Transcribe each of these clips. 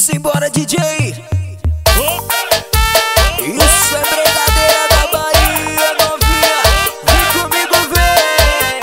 Simbora, DJ. Isso é brigadeira da Bahia, novinha. Vem comigo ver.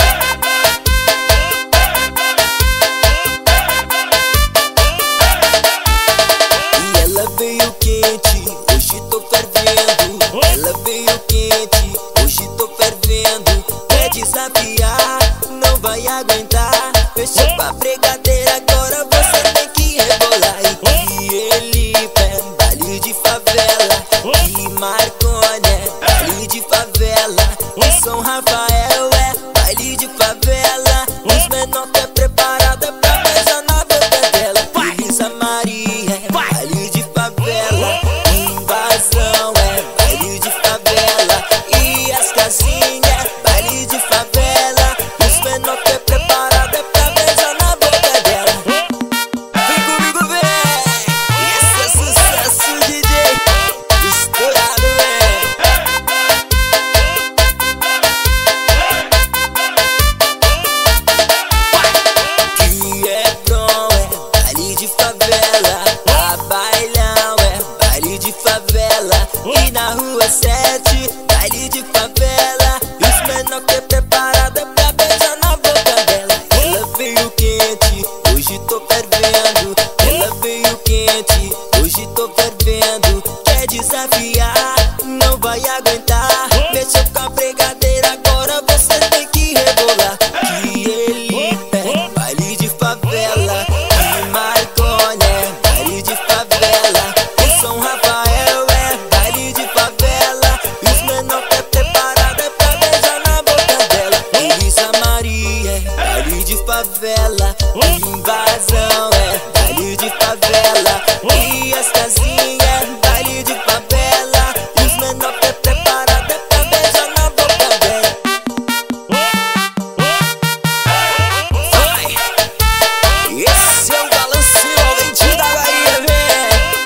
E ela veio quente, hoje tô fervendo. Ela veio quente, hoje tô fervendo. Quer desafiar, não vai aguentar. Fechou pra brigadeira, agora você tem que rebolar. E ele é baile de favela, e Marconi é baile de favela, e São Rafael é baile de favela. Os menor que é preparado é pra beijar na boca dela. Elisa Maria é baile de favela, Invasão é baile de favela, e as casinhas é baile de favela. Os menor que é preparado é pra beijar na boca dela. Vem comigo ver, esse é sucesso, DJ. Estourado, que é bom, é baile de favela, a bailão é baile de favela, e na rua 7, baile de favela. E os menor que é preparado é pra beijar na boca dela. Ela veio quente, hoje tô fervendo. Ela veio quente, hoje tô fervendo. Quer desafiar, não vai aguentar. Mexeu com a brigadeira, agora você tem que rebolar. Que ele é baile de favela, e Marconi é baile de favela, e São Rafael é baile de favela. E os menor que é preparado é pra beijar na boca dela. Elisa Maria é baile de favela, Invasão é baile de favela, e as casinhas é baile de favela. E os menor que é preparado é pra beijar na boca dela. Vai! Esse é o balanço envolvente da Bahia, vem!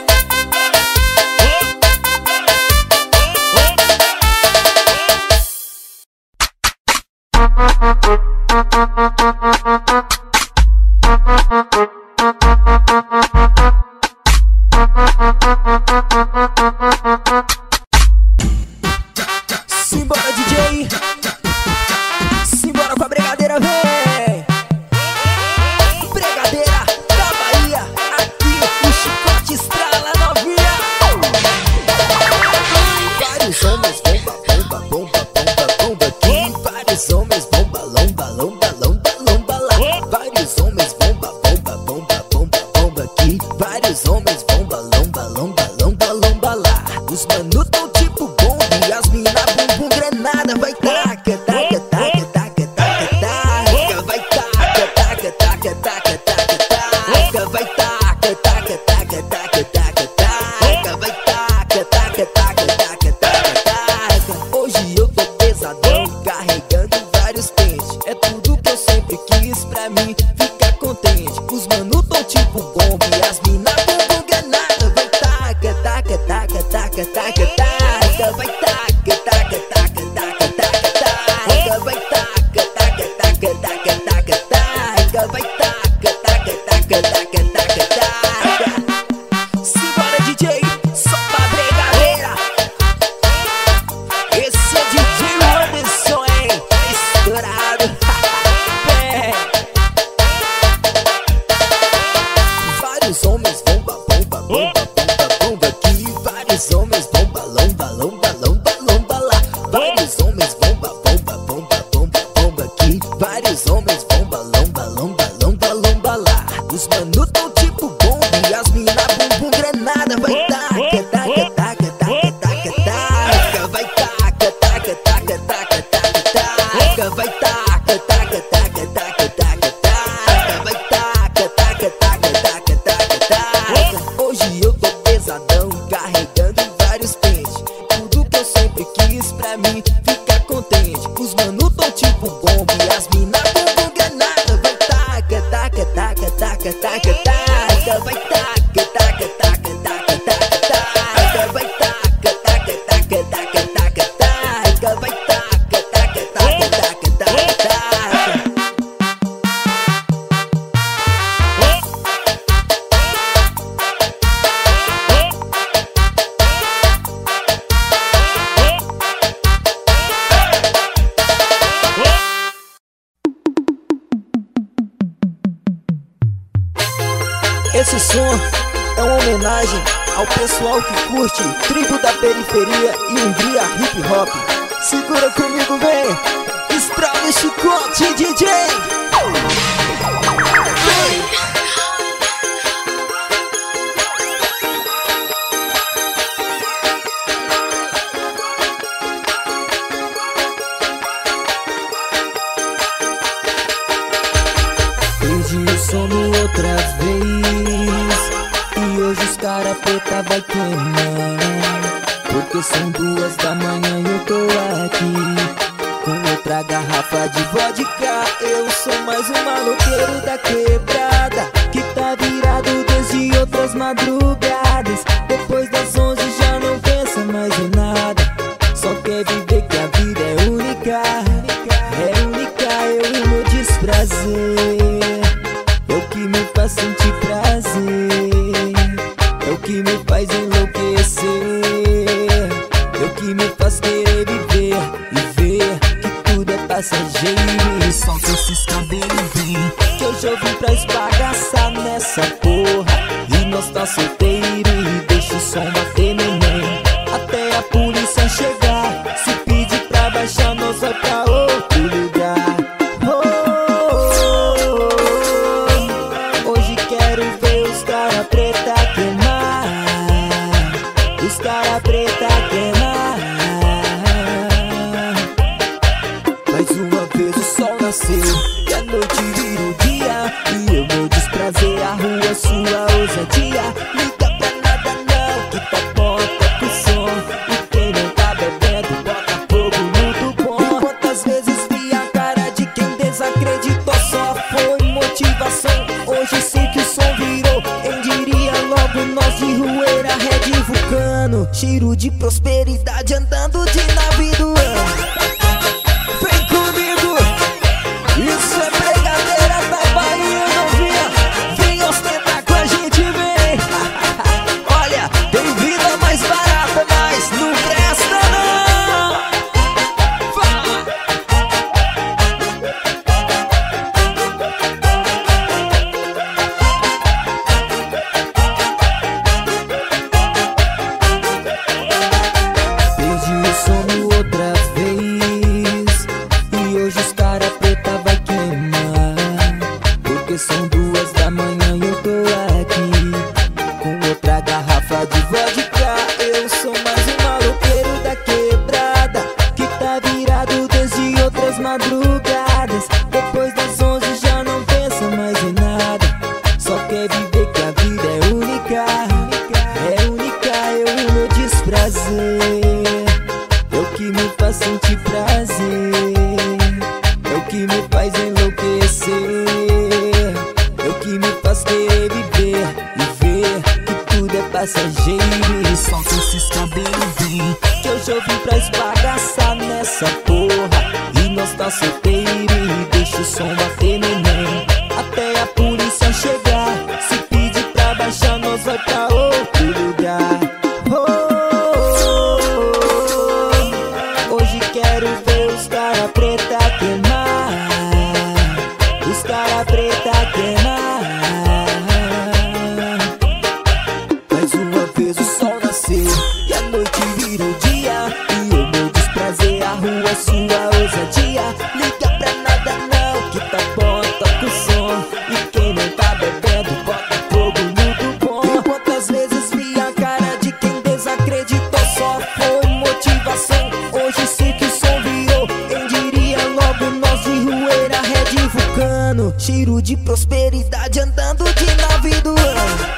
Simbora, DJ. Simbora com a brigadeira, vem. Brigadeira da Bahia, aqui o chicote estrala, novinha. Vários homens bomba, bomba, bomba, bomba, bomba aqui. Vários homens bomba, lomba, lomba, lomba, lomba lá. Vários homens bomba, bomba, bomba, bomba, bomba aqui. Vários homens bomba, lomba, lomba, lomba, lomba lá. Os manu tão tipo bomba e as mina bumbum granada. Vai taca, taca, taca, taca, taca, taca. Vai taca, taca, taca, taca, taca, taca. Vai taca, taca, taca, taca, taca, taca. Vai taca, taca, taca, taca, taca, taca. Hoje eu tô pesadão, carregando vários pentes. É tudo que eu sempre quis pra mim ficar contente. Os manu tão tipo bomba e as mina bumbum granada. Vai taca, taca, taca, taca, taca, taca. Vai taca, taca, taca, taca, taca, taca. Vai taca, taca, taca, taca, taca, taca. Vai taca, taca, taca, taca, taca, taca. Simbora, DJ, solta a brigadeira. Esse é DJ Anderson, hein? Tá estourado. Vários homens bomba, bomba, bomba, bomba, bomba aqui. Vários homens bomba, lomba, lomba, lomba, lomba lá. Vários homens bomba, bomba, bomba, bomba, bomba aqui. Vários homens bomba, lomba, lomba, lomba, lomba lá. Os manu tão tipo bomba e as mina bumbum granada. Vai taca, taca, taca, taca, taca, taca. Vai taca, taca, taca, taca, taca, taca. Vai taca, taca, taca, taca, taca, taca. Vai taca, taca, taca, taca, taca, taca. Hoje eu tô pesadão, carregando vários pentes. Tudo que eu sempre quis pra mim ficar contente. Os manu tão tipo bomba e as mina bumbum granada. Vai taca, taca, taca, taca, taca, taca. Vai taca, taca, taca, taca, taca, taca. Vai taca, taca, taca, taca, taca, taca. Vai taca, taca, taca, taca, taca, taca. Esse som é uma homenagem ao pessoal que curte tribo da periferia e Hungria hip hop. Segura comigo, vem! Estrada Chicote, DJ! Perdi o sono outra vez e hoje os cara preta vai queimar, porque são 2 da manhã e eu tô aqui com outra garrafa de vodka. Eu sou mais um maloqueiro da quebrada que tá virado desde outras madrugadas. Depois das 11 já não pensa mais em nada, só quer viver que a vida é única. É única, eu e meu desprazer é o que me faz sentir prazer, é o que me faz enlouquecer, é o que me faz querer viver e ver que tudo é passageiro. Solta esses cabelos, vem, que hoje eu vim pra esbagaçar nessa porra. E nós tá solteiro e deixa o som bater, neném, até a polícia chegar. Se pedir pra baixar, nós vai pra outro lugar. Hoje quero ver os cara preta queimar, os cara preta queimar. Mais uma vez o sol nasceu e a noite vira o dia, e eu vou desprazer a rua, sua ousadia. Liga pra nada não, que tá bom, toca o som, e quem não tá bebendo bota fogo no do bom. E quantas vezes vi a cara de quem desacreditou, só foi motivação. Hoje sei que o som virou, quem diria logo nós de Rueira, Red Vulcano. Cheiro de prosperidade andando de nave do ano. Vem comigo, isso é brigadeira da Bahia, novinha. Vem ostentar com a gente, vem. Olha, tem vida mais barata, mas não presta não. Vai. Perdi o sono outra vez e hoje os cara preta vai queimar, porque são 2 da manhã e eu tô aqui com outra garrafa de vodka. Eu sou mais um maloqueiro da quebrada que tá virado desde outras madrugadas. Depois das 11 já não pensa mais em nada, só quer viver que a vida é única. É única, eu e meu desprazer é o que me faz sentir prazer, é o que me faz enlouquecer, é o que me faz querer viver e ver que tudo é passageiro. Solta esses cabelos, vem, que hoje eu vim pra esbagaçar nessa porra. E nós tá solteiro e deixa o som bater, neném, até a polícia chegar. Se pedir pra baixar, nós vai pra outro lugar. Hoje quero ver os cara preta queimar, os cara preta queimar. Mais uma vez o sol nasceu e a noite vira o dia, e eu vou desprazer a rua, sua ousadia. Liga pra nada não, que tá bom, toca o som, e quem não tá bebendo bota fogo no do bom. E quantas vezes vi a cara de quem desacreditou, só foi motivação. Hoje sei que o som virou, quem diria logo nós de Rueira, Red Vulcano. Cheiro de prosperidade andando de nave do ano.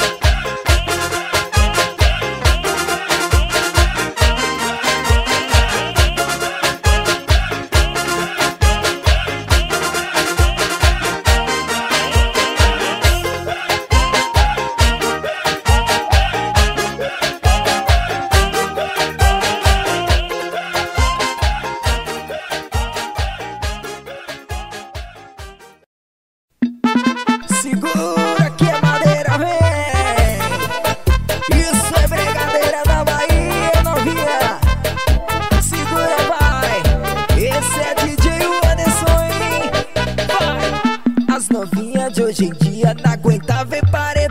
Segura que a madeira vem. Isso é brigadeira da Bahia, novinha. Segura, vai. Esse é DJ Anderson, hein? Vai. As novinhas de hoje em dia não aguentam ver paredão.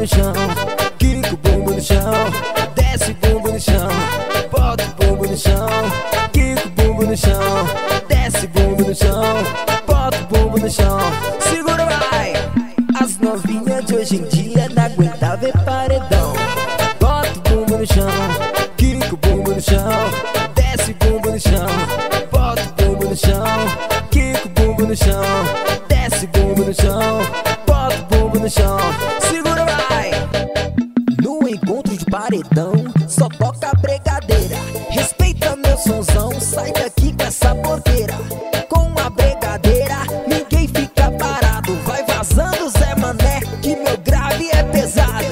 no chão, quica o bumbum no chão, desce o bumbum no chão, bota o bumbum no chão, quica o bumbum no chão, desce o bumbum no chão, bota o bumbum no chão. Segura, vai! As novinhas de hoje em dia não aguentam ver paredão. Bota o bumbum no chão, quica o bumbum no chão, desce o bumbum no chão, bota o bumbum no chão, quica o bumbum no chão, desce o bumbum no chão, bota o bumbum no chão. Segura, vai! No encontro de paredão só toca bregadeira. Respeita meu sonzão, sai daqui com essa porqueira. Com a bregadeira ninguém fica parado. Vai vazando, Zé Mané, que meu grave é pesado.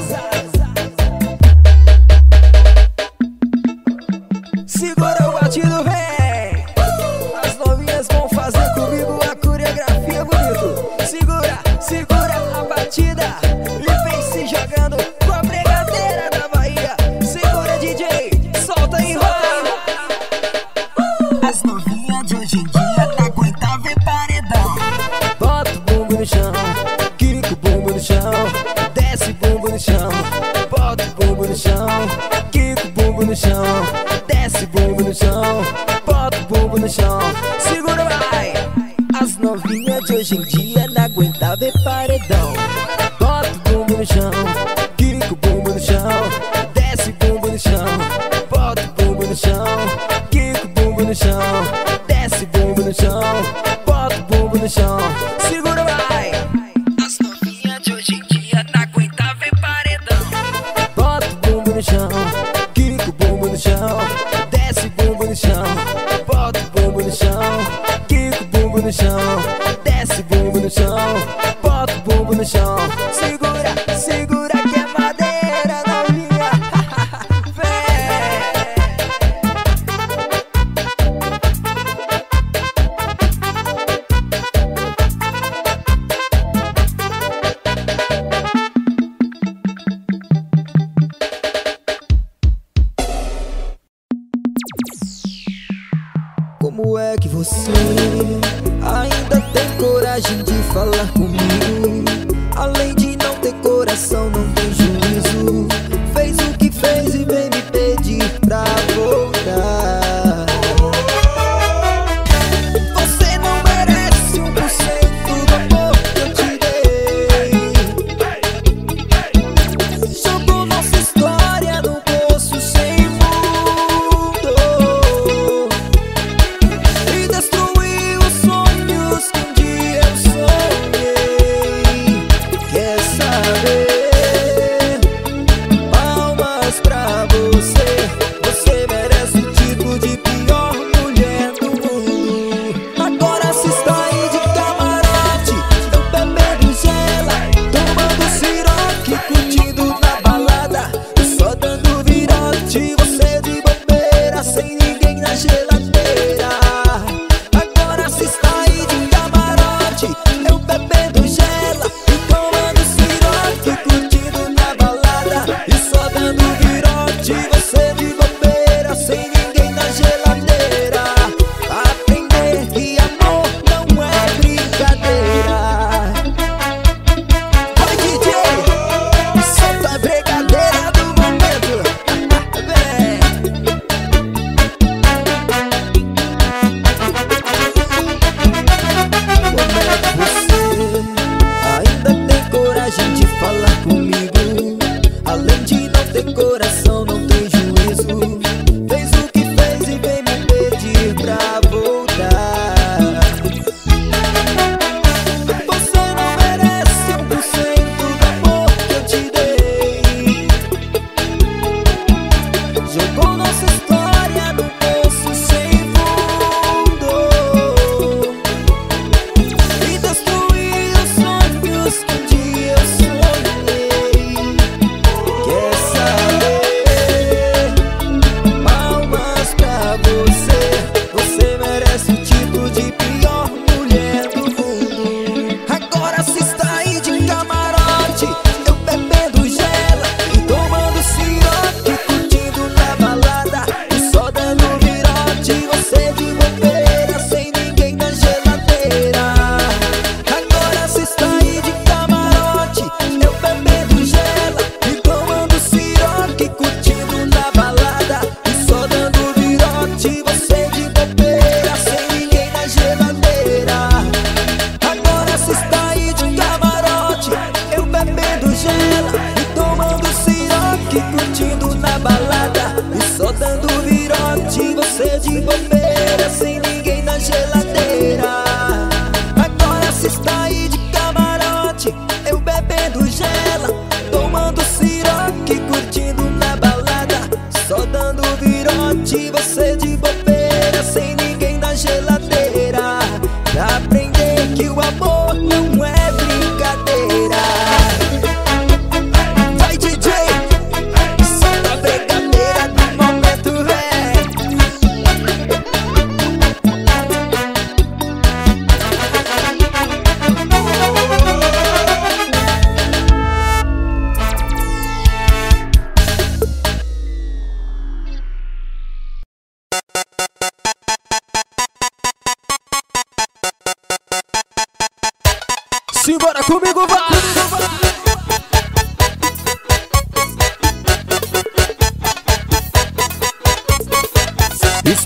Segura o batido, vem! As novinhas vão fazer comigo a coreografia bonito. Segura, segura a batida e vem se jogando com a bregadeira da Bahia. Segura, DJ, solta e vai! As novinhas de hoje em dia não aguentam ver paredão. Bota o bumbum no chão, quica o bumbum no chão, desce o bumbum no chão, bota o bumbum no chão, quica o bumbum no chão, desce o bumbum no chão, bota o bumbum no chão. Segura, vai! As novinhas de hoje em dia não aguentam ver paredão. Bota o bumbum no chão, quica o bumbum no chão, desce o bumbum no chão, bota o bumbum no chão, quica o bumbum no chão, desce o bumbum no chão, bota o bumbum no chão. Segura, vai! As novinhas de hoje em dia não aguentam ver paredão. Bota o bumbum no chão, quica o bumbum no chão, desce o bumbum no chão, bota o bumbum no chão, quica o bumbum no chão, desce o bumbum no chão, bota o bumbum no chão. Segura, segura que é madeira novinha. Como é que você ainda tem coragem de falar comigo? Além de não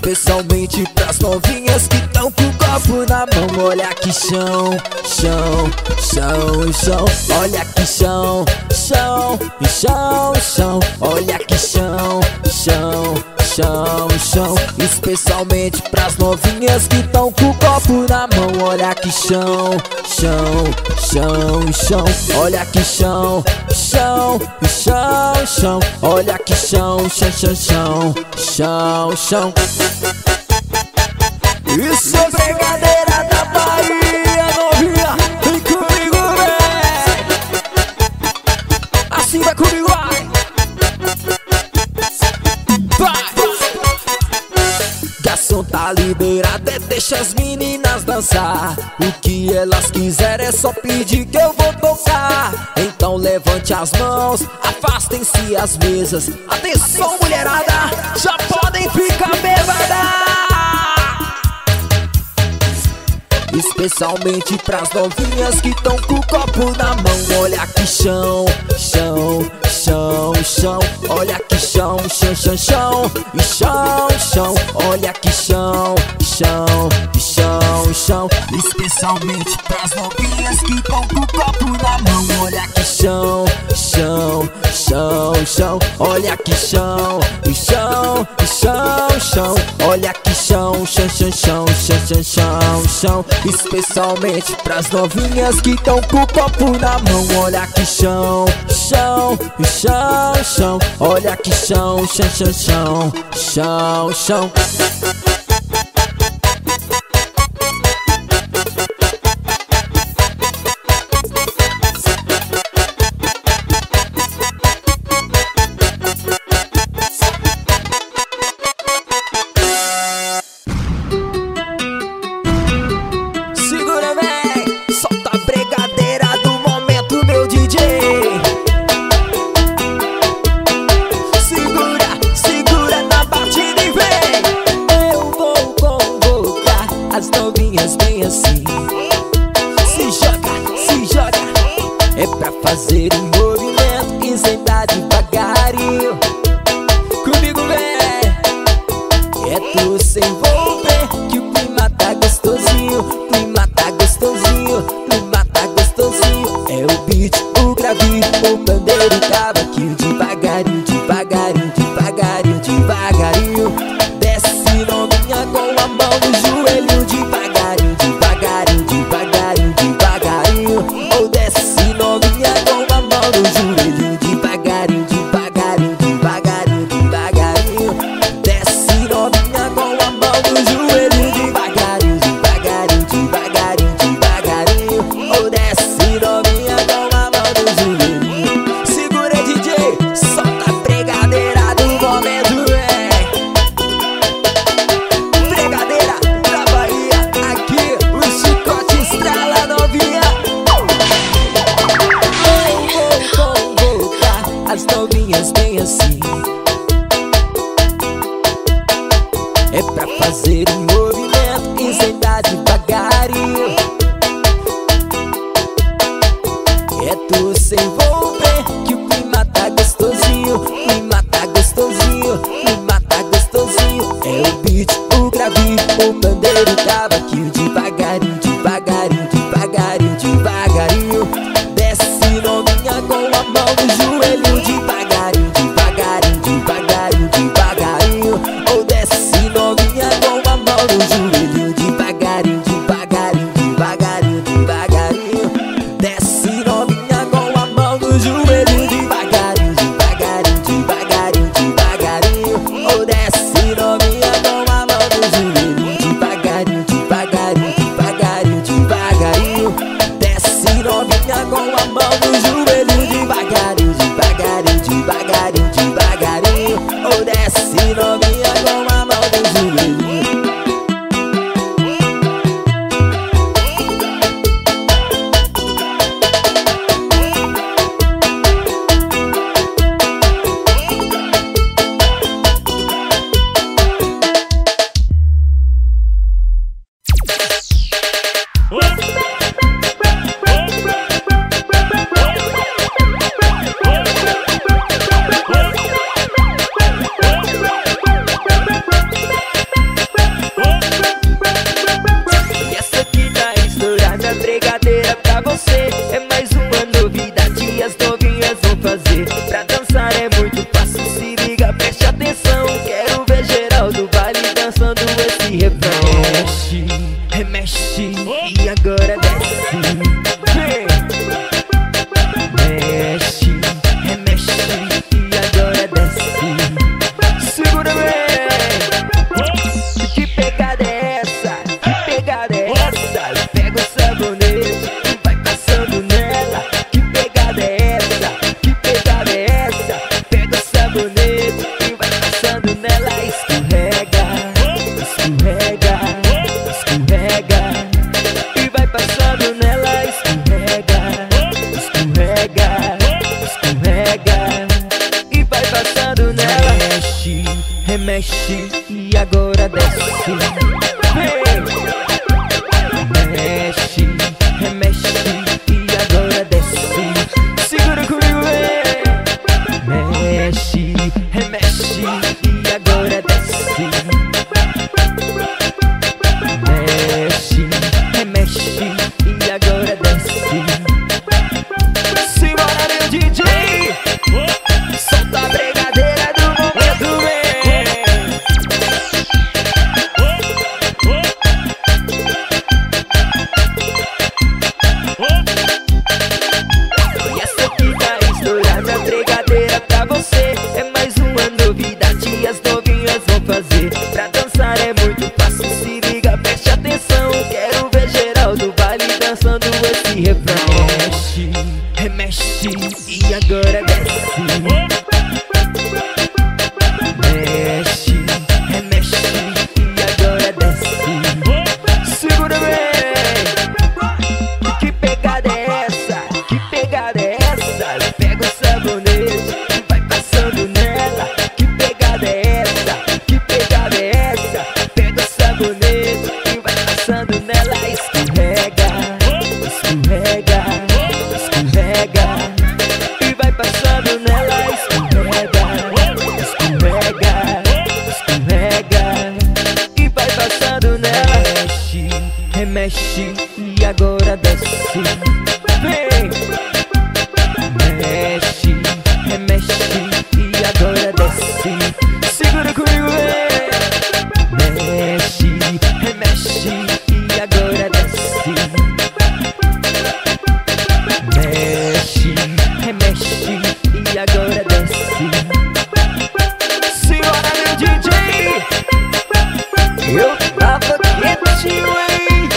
especialmente pras novinhas que tão com o copo na mão. Olha que chão, chão, chão, chão. Olha que chão, chão, chão, chão. Olha que chão, chão, chão, chão. Especialmente pras novinhas que tão com o copo na mão. Olha que chão, chão, chão, chão. Olha que chão, chão, chão, chão. Olha que chão, chão, chão, chão, chão, chão. Isso é brigadeira da Bahia, novinha. Vem comigo, vem. Assim vai comigo, vai. Garçom tá liberado, deixa as meninas dançar. O que elas quiserem é só pedir que eu vou tocar. Então levante as mãos, afastem-se as mesas. Atenção, mulherada, já podem ficar bêbada. Especialmente pras novinhas que tão com o copo na mão. Olha que chão, chão, chão, chão. Olha que chão, chão, chão, chão. E chão, chão. Olha que chão, chão, chão, chão. Especialmente pras novinhas que tão com o copo na mão. Olha que chão, chão, chão, chão. Olha que chão, chão, chão, chão. Olha que chão, chão, chão, chão, chão, chão, chão. Especialmente pras novinhas que tão com o copo na mão. Olha que chão, chão, chão, chão. Olha que chão, chão, chão, chão, chão, chão. As novinhas bem assim. Se joga, é pra fazer um movimento e sentar devagarinho. Comigo vem, é tu se envolver que o clima tá gostosinho. Clima tá gostosinho, clima tá gostosinho. É o beat, o grave, o pandeiro, o cavaquinho. Devagarinho, devagarinho, devagarinho, devagarinho. Desce novinha com a mão no joelho. Devagarinho, devagarinho, devagarinho, devagarinho. Ou desce novinha com a mão no joelho. Devagarinho, devagarinho, devagarinho, devagarinho. Desce novinha com a mão no joelho. Devagarinho, devagarinho, devagarinho, devagarinho. Ou desce novinha com a mão no joelho. Segura, DJ, solta a pregadeira do momento. As novinhas bem assim. É pra fazer um movimento e sentar devagarinho. É tu se envolver que o clima tá gostosinho. Clima tá gostosinho, clima tá gostosinho. É o beat, o grave, o pandeiro, o cavaquinho. Devagarinho, devagarinho, devagarinho, devagarinho. Desce novinha com a mão no joelho. Devagarinho, devagarinho, devagarinho, devagarinho. Ou desce novinha com a mão no joelho. Devagarinho, devagarinho, devagarinho, devagarinho. Desce novinha com a mão no joelho. remexe e agora desce. Mexe, remexe e agora desce. Segura comigo, mexe, remexe e agora desce. Mexe, remexe e agora desce. Simbora, meu DJ, solta a brigadeira do momento, e essa aqui vai estourar minha brigadeira pra você. É mais uma novidade, as novinhas vão fazer. Pra dançar é muito fácil, se liga, preste atenção. Quero ver geral do baile dançando esse refrão. Mexe, remexe e agora desce. Mexe, remexe e agora desce. Segura bem. Que pegada é essa? Que pegada é essa? Pega o sabonete e vai passando nela. Que pegada é essa? Que pegada é essa? Pega o sabonete e vai passando nela. Escorrega, escorrega, escorrega e vai passando nela. Escorrega, escorrega, escorrega e vai passando nela. Mexe, remexe e agora desce. Vem. Mexe, remexe e agora desce. Segura comigo, vem. Mexe, remexe e agora desce. Mexe, remexe e agora desce. Senhora, meu DJ, eu tava quietinho, hein?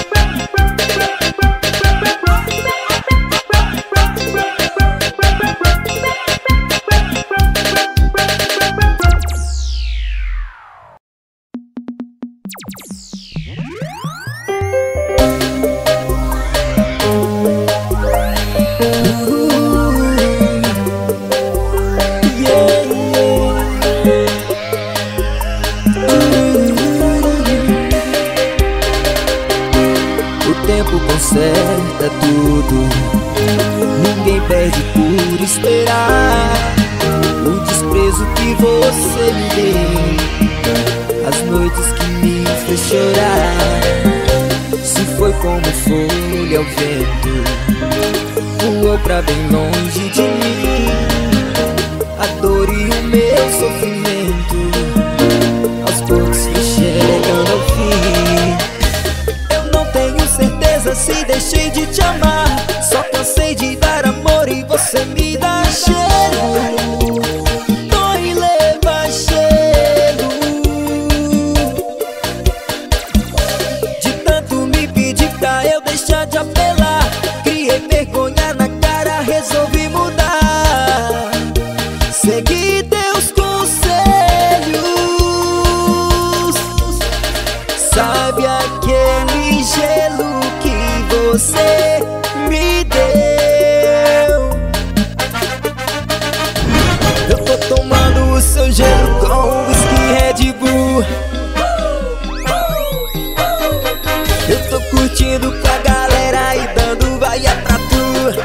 O tempo conserta tudo, ninguém perde por esperar. O desprezo que você me deu, as noites que me fez chorar. Se foi como folha ao vento, voou pra bem longe de mim. A dor e o meu sofrimento, aos poucos fui chegando ao fim. Tenho certeza se deixei de te amar. Só cansei de dar amor e você me dá gelo. Dói levar gelo. De tanto me pedir pra eu deixar de apelar, criei vergonha na cara, resolvi mudar. Segui teus conselhos. Sabe aquele gelo que você me deu? Eu tô tomando o seu gelo com whisky Red Bull. Eu tô curtindo com a galera e dando vaia pra tu.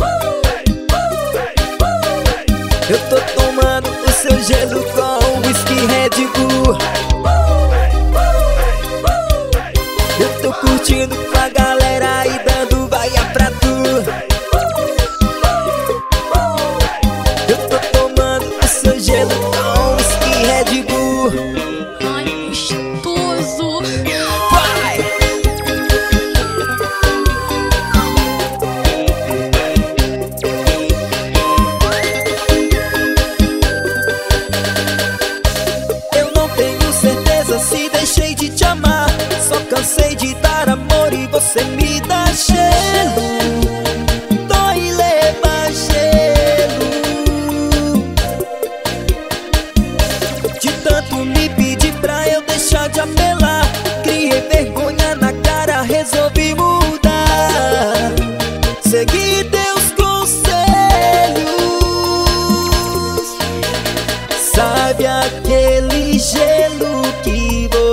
Eu tô tomando o seu gelo com whisky Red Bull. Eu tô curtindo com a galera e dando vaia pra tu. Eu tô tomando o seu gelo com whisky Red Bull. Ai, gostoso. Vai! Eu não tenho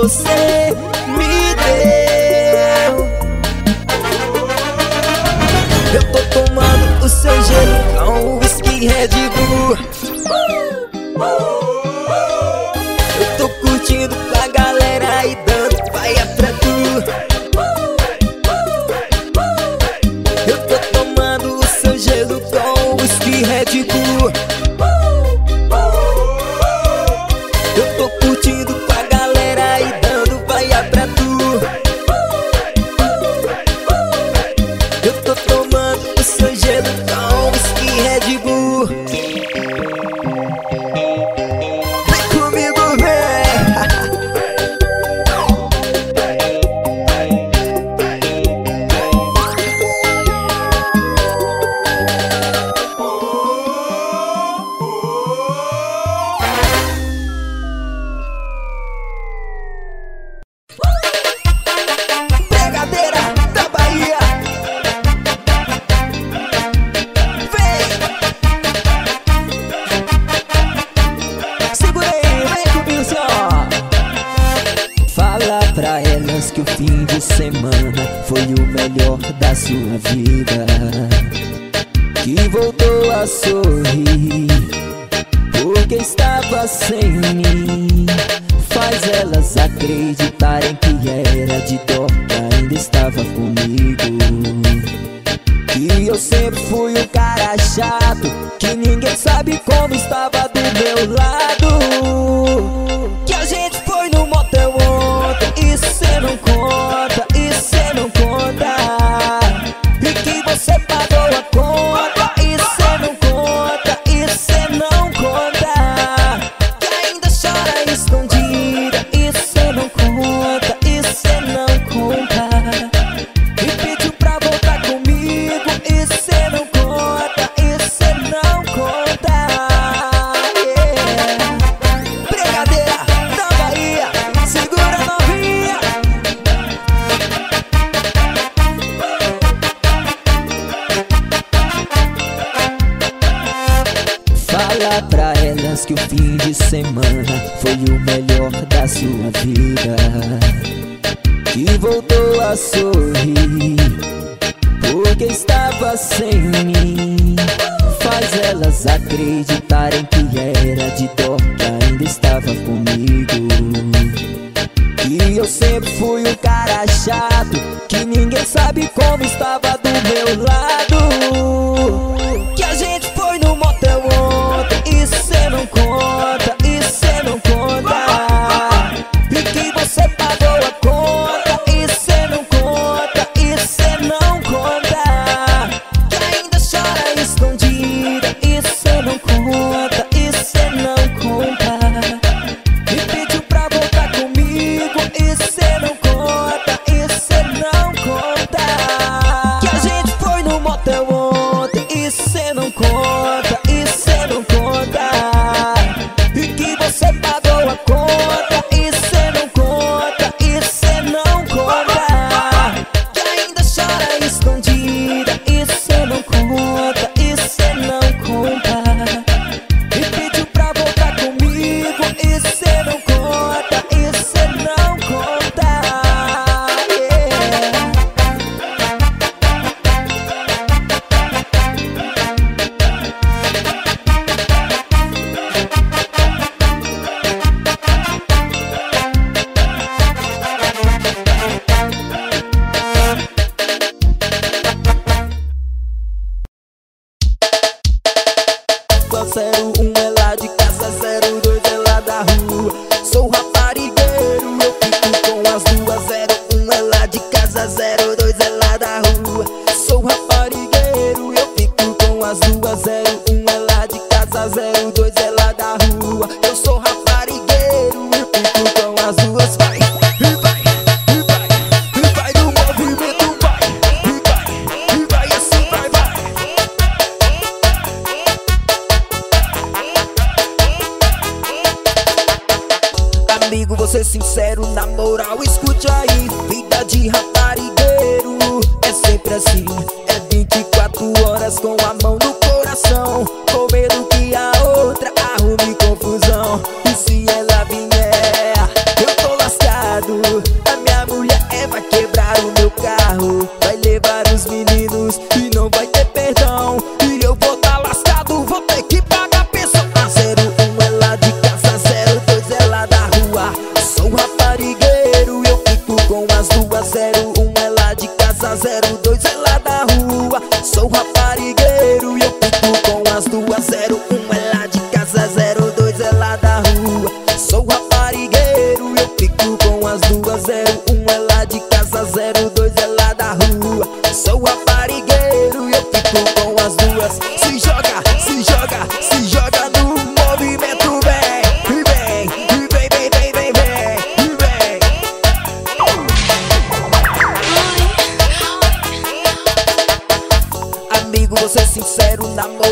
você me deu. Eu tô tomando o seu gelo com whisky Red Bull. Eu tô curtindo com a galera e dando paia pra tu. Eu tô tomando o seu gelo com whisky Red Bull. Eu tô curtindo com a galera e dando paia pra tu. Eu tô tomando o seu gelo com whisky Red Bull. Vem comigo, vem. Pegadeira da Bahia. Vem. Segura aí, vem comigo, assim, ó. Fala pra elas que o fim de semana foi o melhor da sua vida, que voltou a sorrir porque estava sem mim. Faz elas acreditarem que era de dó, que ainda estava comigo, que eu sempre fui o cara chato, que ninguém sabe como estava do meu lado. Que a gente foi no motel ontem, e cê não conta, e cê não conta. E que você pagou a conta, e cê não conta, e cê não conta. Que ainda chora escondida, e cê não conta, e cê não conta. E pediu pra voltar comigo, e cê não conta, e cê não conta. Yeah. Brigadeira da Bahia, segura novinha. Fala pra elas que o fim de semana foi o melhor da sua vida, que voltou a sorrir porque estava sem mim. Faz elas acreditarem que era de dó, que ainda estava comigo, que eu sempre fui o cara chato, que ninguém sabe como estava do meu lado. Que a gente foi no motel ontem, e cê não conta, e cê não conta. E que você pagou a conta, e cê não conta, e cê não conta. Que ainda chora escondida, e cê não conta, e cê não conta. E pediu pra voltar comigo, e cê não conta, e cê não conta. Que a gente foi no motel ontem, e cê não conta, e cê não conta. E que você pagou a conta, e cê não conta, e cê não conta. Que ainda chora escondida, e cê não conta, e cê não conta. E pediu pra voltar comigo, e cê não conta, e cê não conta. Yeah. Casa 01 é lá de casa, 02 é lá da rua. Sou raparigueiro, eu fico com as duas. 01 é lá de casa, 02 é lá da rua. Sou raparigueiro, eu fico com as duas. 01 é lá de casa, 02 é lá da rua. Eu sou raparigueiro, eu fico com as duas. Vai, e vai, e vai, e vai no movimento, vai, e vai assim, vai, vai. Amigo, vou ser sincero, na moral, escute aí. Vida de raparigueiro é sempre assim, é 24 horas com a mão no coração, com medo que a outra arrume confusão. E se ela vier, eu tô lascado.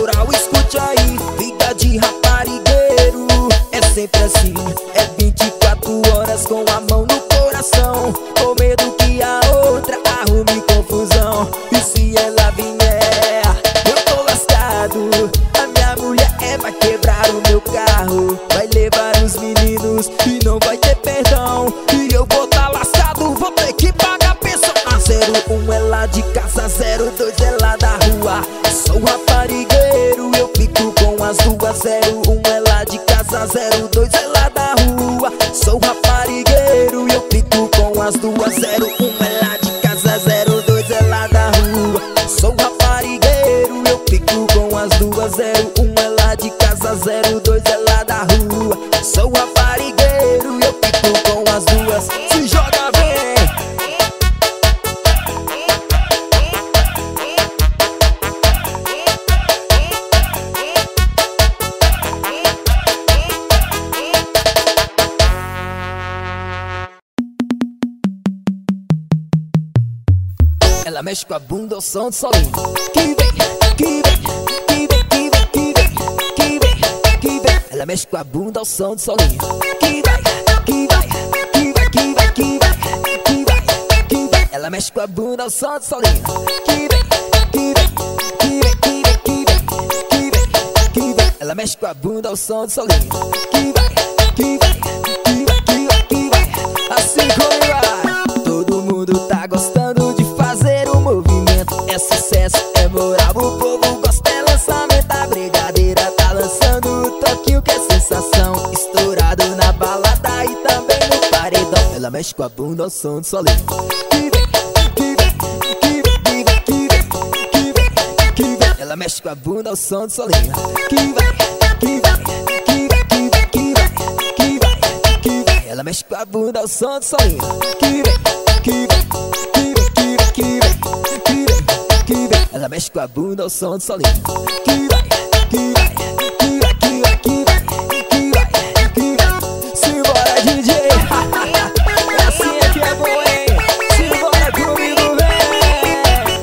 moral, escute aí. Vida de raparigueiro é sempre assim. É 24 horas com a mão no coração, com medo que a outra arrume confusão. E se ela vier, eu tô lascado. A minha mulher vai quebrar o meu carro, vai levar os meninos e não vai ter perdão. E eu vou tá lascado, vou ter que pagar pensão. A 01 é lá de casa, 02 é lá da rua. Sou raparigueiro, eu fico com as duas. 01 é lá de casa, 02 é lá da rua. Sou raparigueiro, eu fico com as duas. 01 é lá de casa, 02 é lá da rua. Sou raparigueiro, eu fico com as duas. 01 é lá de casa, 02 é lá da rua. Sou raparigueiro, eu fico com as duas. Se joga bem. Ela mexe com a bunda ao som do solinho. Que vem, que vem, que vem, que vem, que vem, que vem, que vem. Ela mexe com a bunda ao som do solinho. Que vai, que vai, que vai, que vai, que vai, que vai, que vai. Ela mexe com a bunda ao som do solinho. Que vem, que vem, que vem, que vem, que vem, que vem, que vem. Ela mexe com a bunda ao som do solinho. Que vai, que vai, que vai, que vai, que vai. Assim como vai. Todo mundo tá gostando de fazer o movimento. É sucesso, é moral, o povo gosta, é lançamento. A brigadeira tá lançando o toquinho que é sensação. Estourado na balada e também no paredão. Ela mexe com a bunda ao som do solinho. Que vem, que vem, que vem, que vem, que vem, que vem, que vem. Ela mexe com a bunda ao som do solinho. Que vai, que vai, que vai, que vai, que vai, que vai, que vai. Ela mexe com a bunda ao som do solinho. Que vem, que vem, que vem, que vem, que vem, que vem, que vem. Ela mexe com a bunda ao som do solinho. Que vai, que vai, que vai, que vai, que vai, que vai, que vai. Simbora, DJ. Assim é que é bom, hein? Simbora comigo, vem.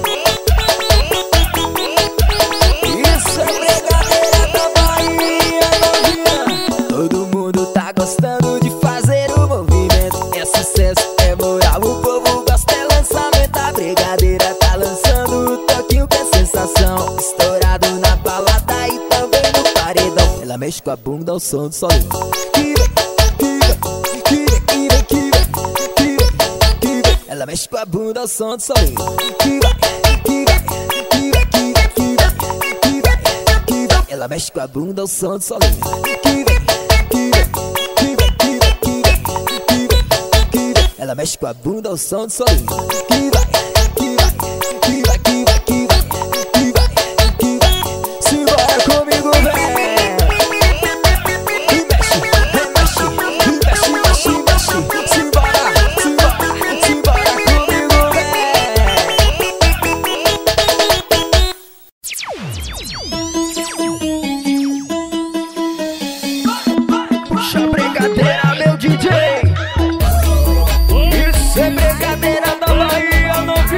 Isso é brincadeira da Bahia, novinha. Todo mundo tá gostando de fazer o movimento. É sucesso, é moral, o povo gosta, é lançamento. A brigadeira tá lançando o toquinho que é sensação. Estourado na balada e também no paredão. Ela mexe com a bunda ao som do solinho. Que vem, que vem, que vem, que vem, que vem, que vem, que vem. Ela mexe com a bunda ao som do solinho. Que vai, que vai, que vai, que vai, que vai, que vai, que vai. Ela mexe com a bunda ao som do solinho. Que vem, que vem, que vem, que vem, que vem, que vem, que vem. Ela mexe com a bunda ao som do solinho. Que vai, que vai, que vai, que vai, que vai, que vai, que vai. Simbora comigo, vem. E mexe, remexe, e mexe, mexe, mexe. Simbora, simbora, simbora comigo, vem. Puxa a brincadeira, meu DJ. Isso é brincadeira da Bahia, novinha.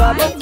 bomba, bomba.